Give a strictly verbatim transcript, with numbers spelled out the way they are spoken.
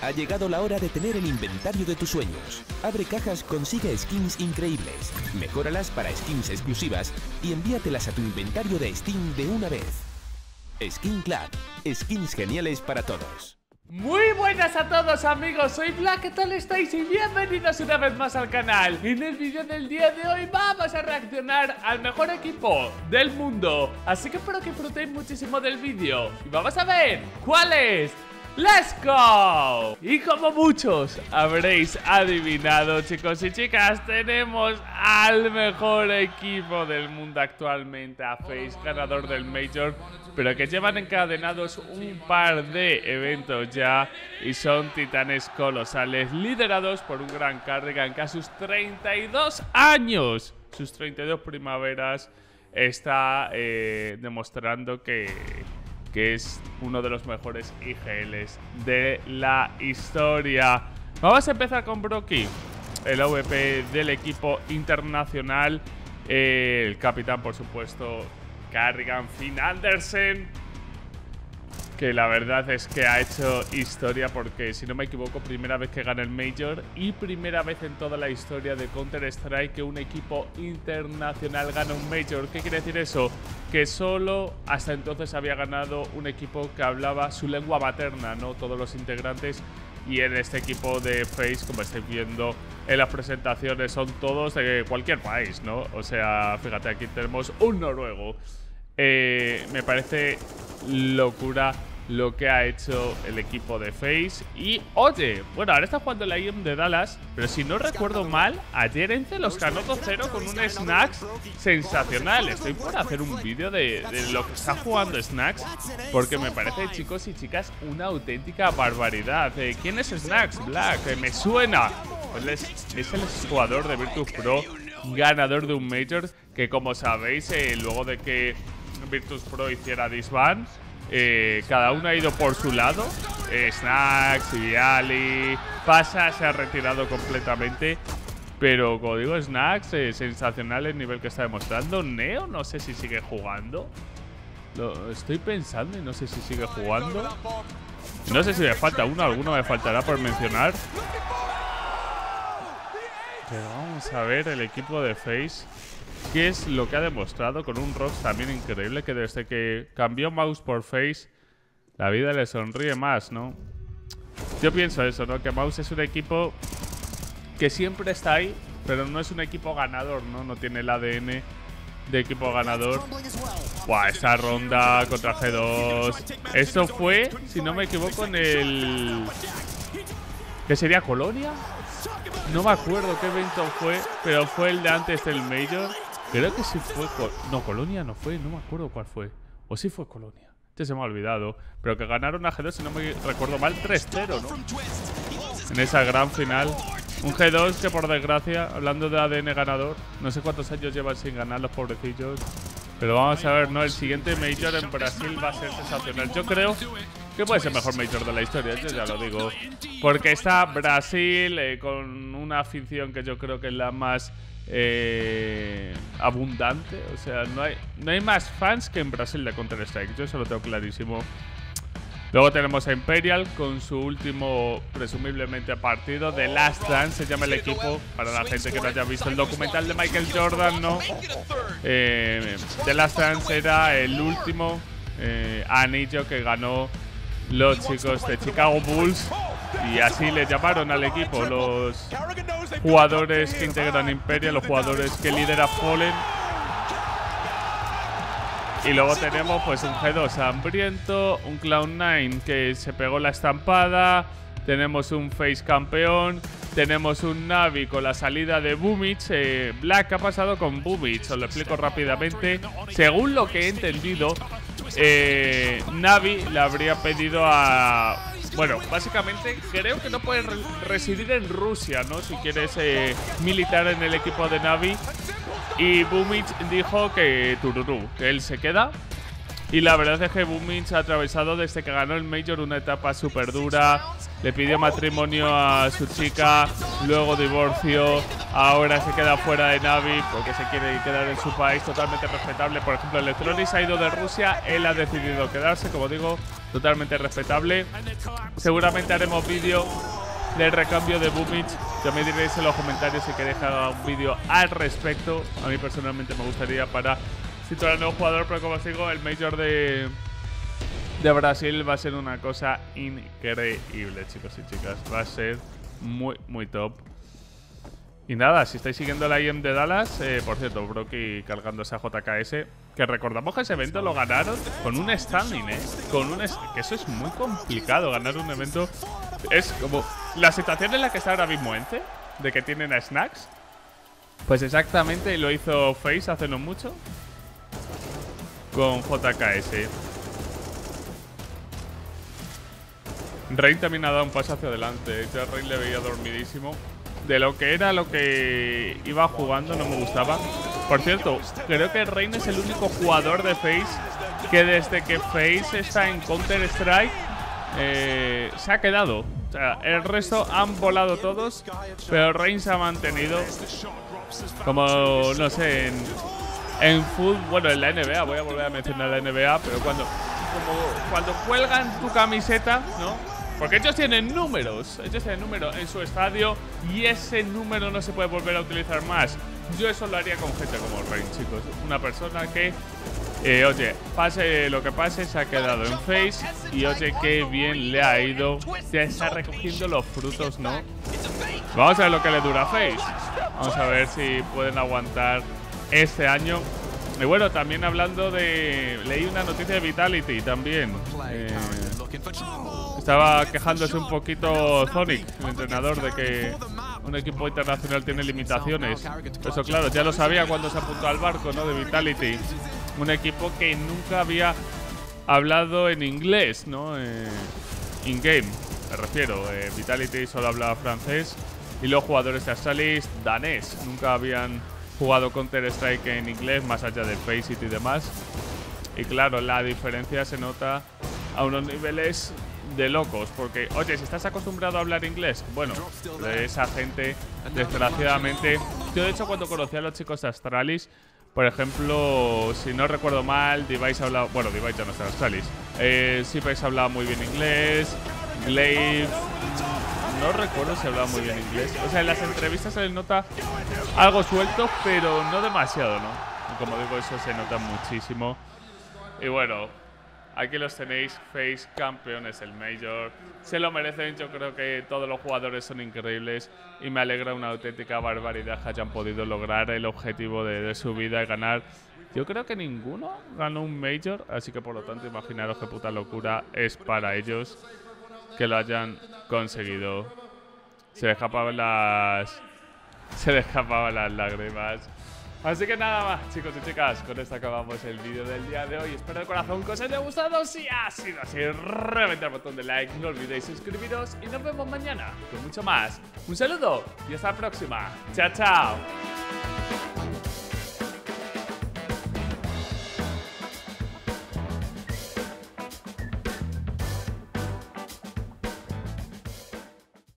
Ha llegado la hora de tener el inventario de tus sueños. Abre cajas, consigue skins increíbles, mejóralas para skins exclusivas y envíatelas a tu inventario de Steam de una vez. Skin Club, skins geniales para todos. Muy buenas a todos amigos, soy Black, ¿qué tal estáis? Y bienvenidos una vez más al canal. En el vídeo del día de hoy vamos a reaccionar al mejor equipo del mundo, así que espero que disfrutéis muchísimo del vídeo. Y vamos a ver cuál es. ¡Let's go! Y como muchos habréis adivinado, chicos y chicas, tenemos al mejor equipo del mundo actualmente, a FaZe, ganador del Major, pero que llevan encadenados un par de eventos ya y son titanes colosales, liderados por un gran Cardigan que a sus treinta y dos años, sus treinta y dos primaveras, está eh, demostrando que... que es uno de los mejores I G Ls de la historia. Vamos a empezar con Broky, el O V P del equipo internacional, eh, el capitán, por supuesto, Cardigan Finn Andersen, que la verdad es que ha hecho historia porque, si no me equivoco, primera vez que gana el Major y primera vez en toda la historia de Counter-Strike que un equipo internacional gana un Major. ¿Qué quiere decir eso? Que solo hasta entonces había ganado un equipo que hablaba su lengua materna, no todos los integrantes. Y en este equipo de FaZe, como estáis viendo en las presentaciones, son todos de cualquier país, ¿no? O sea, fíjate, aquí tenemos un noruego. Eh, me parece locura lo que ha hecho el equipo de FaZe. Y oye, bueno, ahora está jugando la I E M de Dallas, pero si no recuerdo mal, ayer Ence los ganó dos cero con un Snax sensacional. Estoy por hacer un vídeo de, de lo que está jugando Snax, porque me parece, chicos y chicas, una auténtica barbaridad. eh, ¿Quién es Snax? Black, eh, me suena. Pues es, es el jugador de Virtus Pro, ganador de un Major, que como sabéis, eh, luego de que Virtus Pro hiciera disband, Eh, cada uno ha ido por su lado. eh, Snax, Viali, Pasa se ha retirado completamente. Pero como digo, Snax, eh, sensacional el nivel que está demostrando. Neo, no sé si sigue jugando. Lo estoy pensando y no sé si sigue jugando. No sé si me falta uno, alguno me faltará por mencionar. Pero vamos a ver el equipo de FaZe. ¿Qué es lo que ha demostrado con un Rox también increíble? Que desde que cambió Mouse por FaZe, la vida le sonríe más, ¿no? Yo pienso eso, ¿no? Que Mouse es un equipo que siempre está ahí, pero no es un equipo ganador, ¿no? No tiene el A D N de equipo ganador. Buah, esta ronda contra G dos. Esto fue, si no me equivoco, en el... ¿qué sería? ¿Colonia? No me acuerdo qué evento fue, pero fue el de antes del Major. Creo que sí fue... Col no, Colonia no fue, no me acuerdo cuál fue. O sí fue Colonia. Este se me ha olvidado. Pero que ganaron a G dos, si no me recuerdo mal, tres cero, ¿no? En esa gran final. Un G dos que, por desgracia, hablando de A D N ganador, no sé cuántos años llevan sin ganar los pobrecillos. Pero vamos a ver, ¿no? El siguiente Major en Brasil va a ser sensacional. Yo creo que puede ser el mejor Major de la historia, yo ya lo digo. Porque está Brasil eh, con una afición que yo creo que es la más eh, abundante. O sea, no hay, no hay más fans que en Brasil de Counter-Strike. Yo eso lo tengo clarísimo. Luego tenemos a Imperial con su último, presumiblemente, partido de Last Dance, se llama el equipo, para la gente que no haya visto el documental de Michael Jordan, ¿no? Eh, The Last Dance era el último eh, anillo que ganó los chicos de Chicago Bulls, y así le llamaron al equipo los jugadores que integran Imperial, los jugadores que lidera Fallen. Y luego tenemos pues un G dos hambriento, un Cloud nine que se pegó la estampada, tenemos un FaZe campeón, tenemos un Navi con la salida de Boomich. eh, Black, ¿qué ha pasado con Boomich? Os lo explico rápidamente. Según lo que he entendido, eh, Navi le habría pedido a... Bueno, básicamente creo que no puedes re residir en Rusia, ¿no? Si quieres eh, militar en el equipo de Navi. Y Boomich dijo que tururú, que él se queda, Y la verdad es que Boomich ha atravesado desde que ganó el Major una etapa súper dura. Le pidió matrimonio a su chica, luego divorcio, ahora se queda fuera de Navi porque se quiere quedar en su país, totalmente respetable. Por ejemplo, Electronics ha ido de Rusia, él ha decidido quedarse, como digo, totalmente respetable. Seguramente haremos vídeo del recambio de Boomich. Ya me diréis en los comentarios si queréis que haga un vídeo al respecto. A mí personalmente me gustaría para situar al nuevo jugador, pero como os digo, el Major de, de Brasil va a ser una cosa increíble, chicos y chicas. Va a ser muy, muy top. Y nada, si estáis siguiendo la I E M de Dallas, eh, por cierto, Brocky cargándose a J K S, que recordamos que ese evento lo ganaron con un standing, ¿eh? Con un que eso es muy complicado, ganar un evento. Es como la situación en la que está ahora mismo Ence, de que tienen a Snacks. Pues exactamente lo hizo Face hace no mucho con J K S. Rain también ha dado un paso hacia adelante. Yo a Rain le veía dormidísimo. De lo que era lo que iba jugando no me gustaba. Por cierto, creo que Rain es el único jugador de Face que desde que Face está en Counter-Strike eh, se ha quedado. O sea, el resto han volado todos, pero Rain se ha mantenido. Como, no sé, en, en fútbol, bueno, en la N B A, voy a volver a mencionar la N B A, pero cuando, como, cuando cuelgan tu camiseta, ¿no? Porque ellos tienen números, ellos tienen números en su estadio y ese número no se puede volver a utilizar más. Yo eso lo haría con gente como Rain, chicos. Una persona que, eh, oye, pase lo que pase, se ha quedado en Face y oye, qué bien le ha ido. Se está recogiendo los frutos, ¿no? Vamos a ver lo que le dura a Face. Vamos a ver si pueden aguantar este año. Y bueno, también hablando de... Leí una noticia de Vitality también. Eh, estaba quejándose un poquito Sonic, el entrenador, de que un equipo internacional tiene limitaciones. Eso claro, ya lo sabía cuando se apuntó al barco, ¿no? De Vitality. Un equipo que nunca había hablado en inglés, ¿no? Eh, in-game, me refiero. Eh, Vitality solo hablaba francés y los jugadores de Astralis danés. Nunca habían jugado Counter-Strike en inglés, más allá de Faceit y demás. Y claro, la diferencia se nota a unos niveles de locos, porque, oye, si estás acostumbrado a hablar inglés, bueno, de esa gente, desgraciadamente. Yo, de hecho, cuando conocí a los chicos de Astralis, por ejemplo, si no recuerdo mal, Device hablaba, bueno, Device ya no está en Astralis, eh, Sipex hablaba muy bien inglés, Glaive, no recuerdo si hablaba muy bien inglés. O sea, en las entrevistas se les nota algo suelto, pero no demasiado, ¿no? Como digo, eso se nota muchísimo. Y bueno, aquí los tenéis, Face campeones el Major. Se lo merecen, yo creo que todos los jugadores son increíbles y me alegra una auténtica barbaridad que hayan podido lograr el objetivo de, de su vida y ganar. Yo creo que ninguno ganó un Major, así que por lo tanto imaginaros qué puta locura es para ellos que lo hayan conseguido. Se le escapaban las... Se le escapaban las lágrimas. Así que nada más, chicos y chicas, con esto acabamos el vídeo del día de hoy. Espero de corazón que os haya gustado. Si ha sido así, reventad el botón de like, no olvidéis suscribiros y nos vemos mañana con mucho más. Un saludo y hasta la próxima. Chao, chao.